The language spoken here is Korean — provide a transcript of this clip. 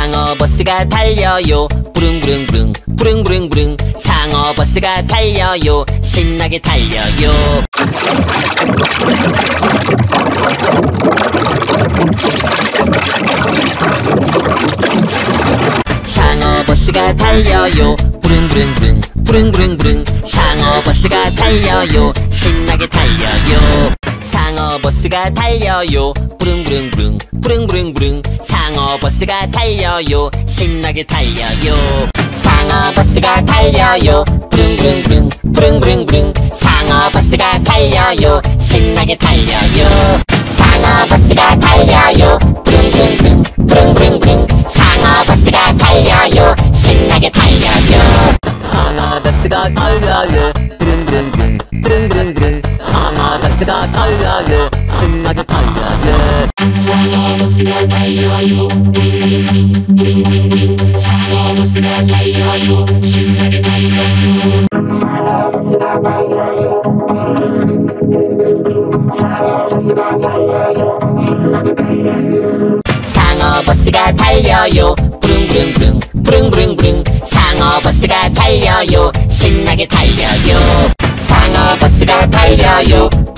상어버스가 달려요. 부릉부릉부릉 부릉부릉부릉. 상어버스가 달려요. 신나게 달려요. 상어버스가 달려요. 부릉부릉부릉 부릉부릉부릉. 상어버스가 달려요. 신나게 달려요. 상어버스가 달려요. 부릉부릉부릉 부릉부릉부릉. 상어버스가 달려요. 신나게 달려요. 상어버스가 달려요. 부릉부릉부릉 부릉부릉부릉. 상어버스가 달려요. 신나게 달려요. 상어버스가 달려요. 부릉부릉부릉 부릉부릉부릉. 상어버스가 달려요. 신나게 달려요. 상어버스가 달려요. 부릉부릉부릉 부릉부릉부릉. 상어버스가 달려요. 신나게 달려요. 상어버스가 달려요. 부릉부릉부릉 부릉부릉부릉. 상어버스가 달려요. 신나게 달려요. 상어버스가 달려요. 상어버스가 달려요. 신나게 달려요. 상어버스가 달려요. 부릉부릉부릉 부릉부릉부릉. 상어버스가 달려요. 신나게 달려요. 상어버스가 달려요.